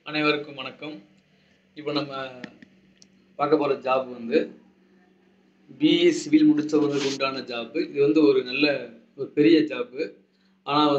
அனைவருக்கும் வணக்கம். இப்போ நம்ம பார்க்க போகிற ஜாப் வந்து பிஇ சிவில் முடித்தவங்களுக்கு உண்டான ஜாப்பு. இது ஒரு நல்ல ஒரு பெரிய ஜாப்பு. ஆனால்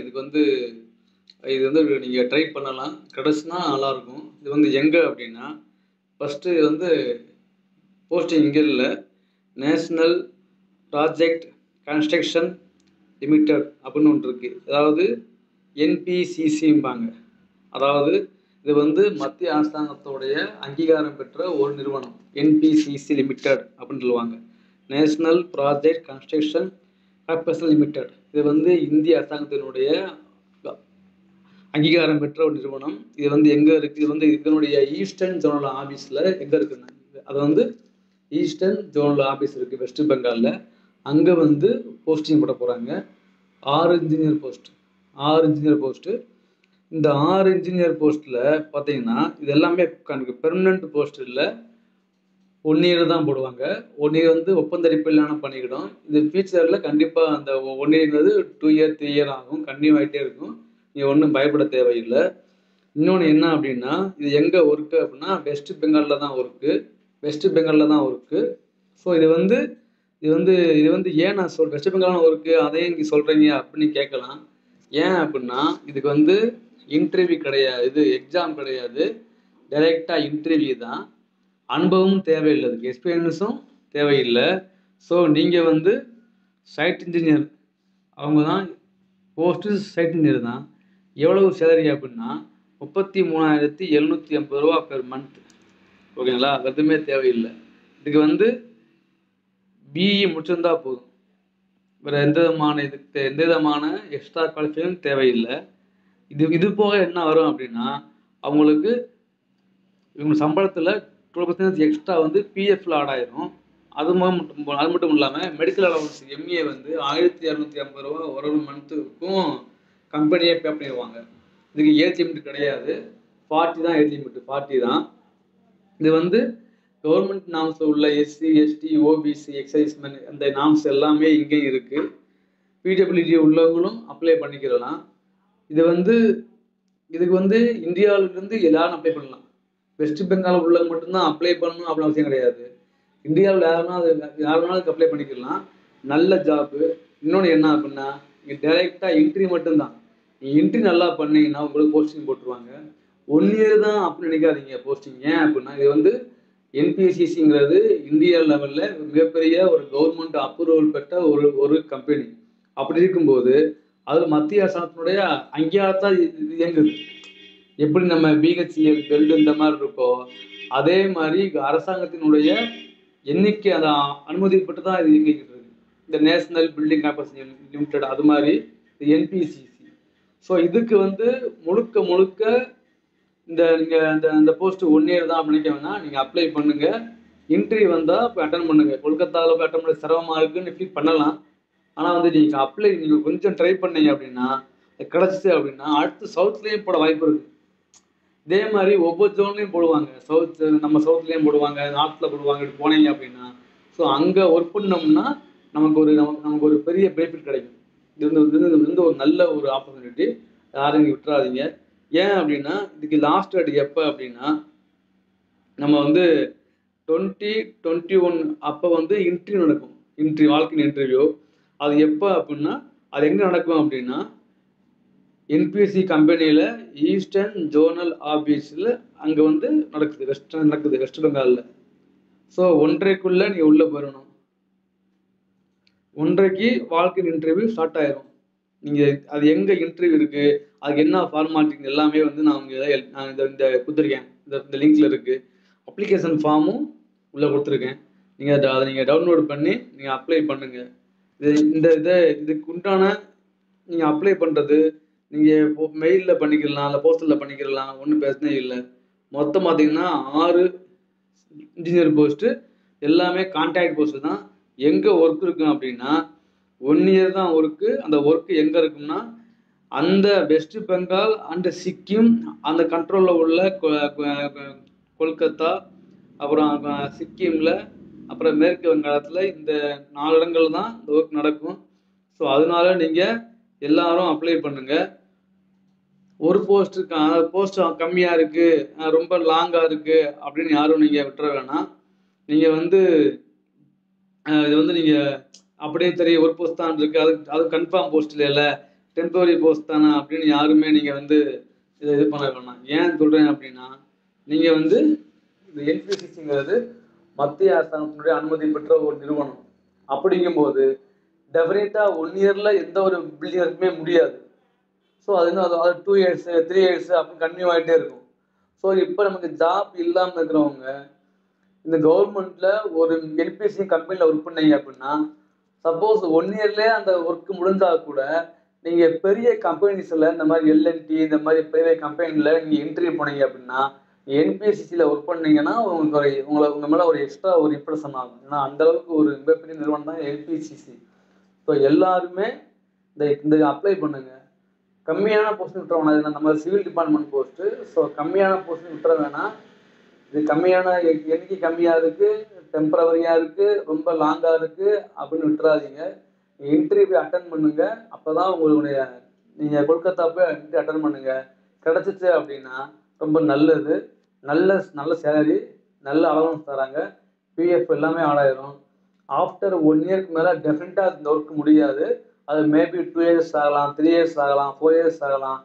இது நீங்கள் ட்ரை பண்ணலாம், கிடச்சுன்னா நல்லாயிருக்கும். இது எங்கே அப்படின்னா, ஃபஸ்ட்டு போஸ்டிங் இங்கே இல்லை, நேஷ்னல் ப்ராஜெக்ட் கன்ஸ்ட்ரக்ஷன் லிமிடெட் அப்படின்னு ஒன்று இருக்குது. அதாவது என்பிசிசிம்பாங்க. அதாவது இது மத்திய அரசாங்கத்தோடைய அங்கீகாரம் பெற்ற ஒரு நிறுவனம், என்பிசிசி லிமிடெட் அப்படின்னு சொல்லுவாங்க. National project construction corporation limited. இது இந்திய அரசாங்கத்தினுடைய அங்கீகாரம் பெற்ற ஒரு நிறுவனம். இது எங்கே இருக்குது? இதனுடைய ஈஸ்டர்ன் ஜோனல் ஆஃபீஸில் எங்கே இருக்குன்னா, அது ஈஸ்டர்ன் ஜோனல் ஆஃபீஸ் இருக்குது வெஸ்ட் பெங்காலில். அங்கே போஸ்டிங் போட போகிறாங்க. 6 இன்ஜினியர் போஸ்ட்டு. இந்த 6 இன்ஜினியர் போஸ்ட்டில் பார்த்தீங்கன்னா, இது எல்லாமே பெர்மனண்ட் போஸ்ட் இல்லை, 1 இயர் தான் போடுவாங்க. 1 இயர் ஒப்பந்த அடிப்படையிலான பணியிடம். இது ஃபியூச்சரில் கண்டிப்பாக அந்த 1 இயர்ங்கிறது 2 இயர் 3 இயர் ஆகும், கண்டினியூ ஆகிட்டே இருக்கும். நீங்கள் ஒன்றும் பயப்பட தேவையில்லை. இன்னொன்று என்ன அப்படின்னா, இது எங்கே ஒர்க்கு அப்படின்னா வெஸ்ட் பெங்காலில் தான் ஒர்க்கு. ஸோ இது ஏன் நான் வெஸ்ட் பெங்காலில் ஒர்க்கு அதையும் இங்கே சொல்கிறீங்க அப்படின்னு கேட்கலாம். ஏன் அப்படின்னா, இதுக்கு இன்டர்வியூ கிடையாது, எக்ஸாம் கிடையாது, டைரெக்டாக இன்டர்வியூ தான். அனுபவமும் தேவையில்லை, அதுக்கு எக்ஸ்பீரியன்ஸும் தேவையில்லை. ஸோ நீங்கள் சைட் இன்ஜினியர், அவங்க தான் போஸ்ட்டு சைட் இன்ஜினியர் தான். எவ்வளவு சேலரி அப்படின்னா 33,750 ரூபா பெர் மந்த். ஓகேங்களா? எதுவுமே தேவையில்லை. இதுக்கு பிஇ முடிச்சிருந்தா போதும், வேறு எந்த விதமான எக்ஸ்ட்ரா குவாலிஃபிகேஷன் தேவையில்லை. இது போக என்ன வரும் அப்படின்னா, இவங்க சம்பளத்தில் 12% எக்ஸ்ட்ரா பிஎஃப்ல ஆட் ஆயிரும். அது மட்டும் இல்லாமல் மெடிக்கல் அலவன்ஸ் எம்ஏ 1,250 ரூபா ஒரு மந்த்துக்கும் கம்பெனியே பே பண்ணிடுவாங்க. இதுக்கு ஏஜ் லிமிட் கிடையாது, 40 தான் ஏஜ் லிமிட், 40 தான். இது கவர்மெண்ட் நாம்ஸ் உள்ள எஸ்சி எஸ்டி ஓபிசி எக்ஸைஸ்மென் அந்த நாம்ஸ் எல்லாமே இங்கேயும் இருக்குது. பிடபிள்யூடி உள்ளவங்களும் அப்ளை பண்ணிக்கிறலாம். இதுக்கு இந்தியாவிலிருந்து எல்லாரும் அப்ளை பண்ணலாம். வெஸ்ட் பெங்கால் உள்ளவங்க மட்டும்தான் அப்ளை பண்ணணும் அப்படின்னு அவசியம் கிடையாது. இந்தியாவில் யாருனாலும் அதுக்கு அப்ளை பண்ணிக்கலாம். நல்ல ஜாப்பு. இன்னொன்று என்ன அப்படின்னா, இங்கே டைரெக்டாக இன்ட்ரி மட்டும்தான். நீங்கள் இன்ட்ரி நல்லா பண்ணீங்கன்னா உங்களுக்கு போஸ்டிங் போட்டுருவாங்க. 1 இயர் தான் அப்படின்னு நினைக்காதீங்க போஸ்டிங். ஏன் அப்படின்னா, இது என்பிசிசிங்கிறது இந்தியா லெவலில் மிகப்பெரிய ஒரு கவர்மெண்ட் அப்ரூவல் பெற்ற ஒரு கம்பெனி. அப்படி இருக்கும்போது அது மத்திய அரசாங்கத்தினுடைய அங்கீகாரத்தான் இயங்குது. எப்படி நம்ம பிஹெச்இஎல் பெல்ட் இந்த மாதிரி இருக்கோ, அதே மாதிரி அரசாங்கத்தினுடைய எண்ணிக்கை அதை அனுமதிப்பட்டு தான் இது இயங்கிக்கிட்டு இருக்கு. இந்த நேஷனல் பில்டிங் கார்ப்பரேஷன் லிமிடெட், அது மாதிரி என்பிசிசி. ஸோ இதுக்கு முழுக்க நீங்கள் இந்த போஸ்ட் 1 இயர் தான் நினைக்க வேணாம், நீங்கள் அப்ளை பண்ணுங்கள். இன்டர்வியூ வந்தால் போய் அட்டன் பண்ணுங்கள். கொல்கத்தாவில் போய் அட்டன் பண்ண சிரமமாக இருக்குன்னு ஃபீல் பண்ணலாம். ஆனால் நீங்கள் கொஞ்சம் ட்ரை பண்ணீங்க அப்படின்னா, கிடச்சிச்சு அப்படின்னா அடுத்து சவுத்லேயும் போட வாய்ப்பு இருக்குது. இதே மாதிரி ஒவ்வொரு ஜோன்லேயும் போடுவாங்க. நம்ம சவுத்லேயும் போடுவாங்க, நார்த்தில் போடுவாங்க. இப்படி போனீங்க அப்படின்னா, ஸோ அங்கே ஒர்க் பண்ணோம்னா நமக்கு ஒரு பெரிய பெனிஃபிட் கிடைக்கும். இது ஒரு நல்ல ஒரு ஆப்பர்ச்சுனிட்டி. யாரும் இங்கே விட்டுறாதீங்க. ஏன் அப்படின்னா, இதுக்கு லாஸ்ட் டேட் எப்போ அப்படின்னா, நம்ம 2021 அப்போ இன்டர்வியூ நடக்கும். வாழ்க்கையின் இன்டர்வியூ. அது எப்போ அப்படின்னா, அது எங்கே நடக்கும் அப்படின்னா, என்பிசி கம்பெனியில் ஈஸ்டர்ன் ஜோனல் ஆஃபீஸில் அங்கே நடக்குது வெஸ்ட் பெங்காலில். ஸோ 1:30க்குள்ளே நீங்கள் உள்ளே போயிடணும். 1:30க்கு வாழ்க்கையின் இன்டர்வியூ ஸ்டார்ட் ஆயிரும். நீங்கள் அது எங்கே இன்டர்வியூ இருக்குது, அதுக்கு என்ன ஃபார்மாலிட்டி எல்லாமே நான் இந்த கொடுத்துருக்கேன். இந்த லிங்க்கில் இருக்குது. அப்ளிகேஷன் ஃபார்மும் உள்ளே கொடுத்துருக்கேன். அதை நீங்கள் டவுன்லோட் பண்ணி நீங்கள் அப்ளை பண்ணுங்கள். இதுக்கு உண்டான நீங்கள் அப்ளை பண்ணுறது நீங்கள் மெயிலில் பண்ணிக்கலாம், இல்லை போஸ்டலில் பண்ணிக்கலாம், ஒன்றும் பிரச்சனை இல்லை. மொத்தம் பார்த்தீங்கன்னா 6 இன்ஜினியர் போஸ்ட்டு, எல்லாமே கான்ட்ராக்ட் போஸ்ட்டு தான். எங்கே ஒர்க் இருக்கும் அப்படின்னா, 1 இயர் தான் ஒர்க்கு. அந்த ஒர்க்கு எங்கே இருக்குன்னா, அந்த வெஸ்ட் பெங்கால் அண்ட் சிக்கிம் அந்த கண்ட்ரோலில் உள்ள கொல்கத்தா, அப்புறம் சிக்கிமில், அப்புறம் மேற்கு வங்காளத்தில், இந்த 4 இடங்கள் தான் இந்த ஒர்க் நடக்கும். ஸோ அதனால நீங்கள் எல்லாரும் அப்ளை பண்ணுங்கள். ஒரு போஸ்ட் கம்மியா இருக்கு, ரொம்ப லாங்கா இருக்கு அப்படின்னு யாரும் நீங்க விட்டுற வேணாம். நீங்க வந்து இது வந்து நீங்க அப்படியே தெரியும் ஒரு போஸ்ட் தான் இருக்கு, அது கன்ஃபார்ம் போஸ்ட் இல்லைல்ல, டெம்பரரி போஸ்ட் தானே அப்படின்னு யாருமே நீங்க வந்து இதை இது பண்ண வேணாம். ஏன் சொல்றேன் அப்படின்னா, நீங்க வந்து இந்த என்பிசிசிங்கிறது மத்திய அரசாங்கத்தினுடைய அனுமதி பெற்ற ஒரு நிறுவனம். அப்படிங்கும்போது டெஃபினட்டா 1 இயர்ல எந்த ஒரு பில்டிங் முடியாது. ஸோ அது இன்னும் அது 2 இயர்ஸ் 3 இயர்ஸ் அப்படின்னு கன்டினியூ ஆகிட்டே இருக்கும். ஸோ இப்போ நமக்கு ஜாப் இல்லாமல் இருக்கிறவங்க இந்த கவர்மெண்ட்ல ஒரு என்பிசி கம்பெனியில் ஒர்க் பண்ணீங்க அப்படின்னா, சப்போஸ் 1 இயர்லேயே அந்த ஒர்க் முடிஞ்சா கூட நீங்க பெரிய கம்பெனிஸ்ல இந்த மாதிரி எல்என்டி இந்த மாதிரி பெரிய கம்பெனில நீங்க இன்டர்வியூ போனீங்க அப்படின்னா, என்பிசிசியில் ஒர்க் பண்ணீங்கன்னா உங்களுக்கு உங்க மேல ஒரு எக்ஸ்ட்ரா ஒரு இம்ப்ரெஷன் ஆகும். ஏன்னா அந்த அளவுக்கு ஒரு மிகப்பெரிய நிறுவனம் தான் என்பிசிசி. ஸோ எல்லாருமே இந்த இந்த அப்ளை பண்ணுங்க. கம்மியான போஸ்ட் விட்டுற வேணாம். நம்ம சிவில் டிபார்ட்மெண்ட் போஸ்ட்டு. ஸோ கம்மியான போஸ்ட் விட்டுற வேணாம். இது கம்மியான எண்ணிக்கை கம்மியாக இருக்குது, டெம்பரவரியாக இருக்குது, ரொம்ப லாங்காக இருக்குது அப்படின்னு விட்டுறாதீங்க. இன்டர்வியூ அட்டன் பண்ணுங்க. அப்போ தான் உங்களுடைய நீங்கள் கொல்கத்தா போய் இன்டர்வியூ அட்டன் பண்ணுங்க. கிடச்சிச்சு அப்படின்னா ரொம்ப நல்லது. நல்ல நல்ல சேலரி, நல்ல அலவன்ஸ் தராங்க, பிஎஃப் எல்லாமே ஆடாயிரும். ஆஃப்டர் 1 இயருக்கு மேலே டெஃபினட்டாக இந்த ஒர்க் முடியாது. அது மேபி 2 இயர்ஸ் ஆகலாம், 3 இயர்ஸ் ஆகலாம், 4 இயர்ஸ் ஆகலாம்.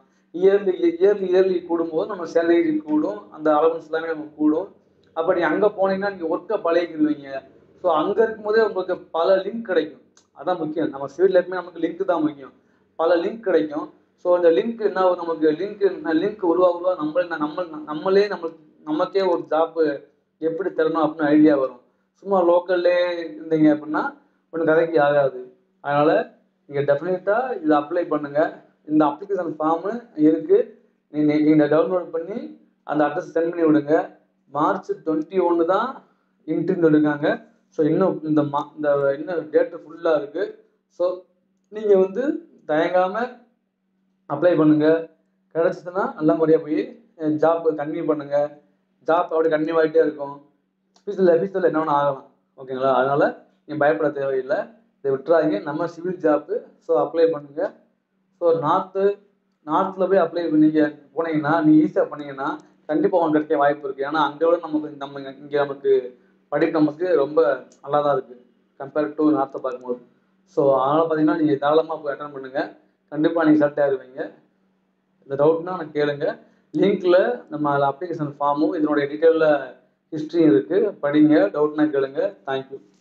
இயர்லி கூடும்போது நம்ம சேலரி கூடும், அந்த அலவன்ஸ் எல்லாமே நமக்கு கூடும். அப்போ நீ அங்கே போனீங்கன்னா நீங்கள் ஒர்க்கை பழகிடுவீங்க. ஸோ அங்கே இருக்கும்போதே உங்களுக்கு பல லிங்க் கிடைக்கும். அதான் முக்கியம். நம்ம சிவில் லைஃப்மே நமக்கு லிங்க் தான் முக்கியம். பல லிங்க் கிடைக்கும். ஸோ இந்த லிங்க் என்ன ஆகும், நமக்கு லிங்க் உருவாக நம்மளே நமக்கே ஒரு ஜாப்பு எப்படி தரணும் அப்படின்னு ஐடியா வரும். சும்மா லோக்கல்லே இருந்தீங்க அப்படின்னா ஒன்றும் கதைக்கு ஆகாது. அதனால் நீங்கள் டெஃபினட்டாக இதை அப்ளை பண்ணுங்கள். இந்த அப்ளிகேஷன் ஃபார்மு இருக்குது, நீங்கள் டவுன்லோட் பண்ணி அந்த அட்ரஸ் சென்ட் பண்ணி விடுங்க. மார்ச் 21 தான் இன்டர்வியூ இருக்காங்க. ஸோ இன்னும் இந்த இன்னும் டேட்டு ஃபுல்லாக இருக்குது. ஸோ நீங்கள் வந்து தயங்காமல் அப்ளை பண்ணுங்கள். கிடச்சிதுன்னா நல்ல முறையாக போய் ஜாப் கன்டினியூ பண்ணுங்கள். ஜாப் அப்படி கன்டினியூ ஆகிட்டே இருக்கும். ஃபியூச்சரில் என்ன ஒன்று ஆகலாம். ஓகேங்களா? அதனால் நீங்கள் பயப்பட தேவையில்லை. இதை விட்டுறாதீங்க. நம்ம சிவில் ஜாப்பு. ஸோ அப்ளை பண்ணுங்கள். ஸோ நார்த்தில் போய் அப்ளை நீங்கள் போனீங்கன்னா, நீங்கள் ஈஸியாக பண்ணீங்கன்னா கண்டிப்பாக உங்களுக்கு கிடைக்க வாய்ப்பு இருக்குது. ஏன்னா அங்கே விட இங்கே நமக்கு படிப்பு நமக்கு ரொம்ப நல்லா தான் இருக்குது கம்பேர்ட் டு நார்த்தை பார்க்கும்போது. ஸோ அதனால் பார்த்தீங்கன்னா நீங்கள் தாராளமாக போய் அட்டன் பண்ணுங்கள். கண்டிப்பாக நீங்கள் செலக்ட் ஆகிடுவீங்க. இந்த டவுட்னா எனக்கு கேளுங்க. லிங்க்ல நம்ம அப்ளிகேஷன் ஃபார்மும் இதனுடைய டீட்டெயிலில் ஹிஸ்ட்ரி இருக்குது, படிங்க. டவுட்னா கேளுங்க. தேங்க்யூ.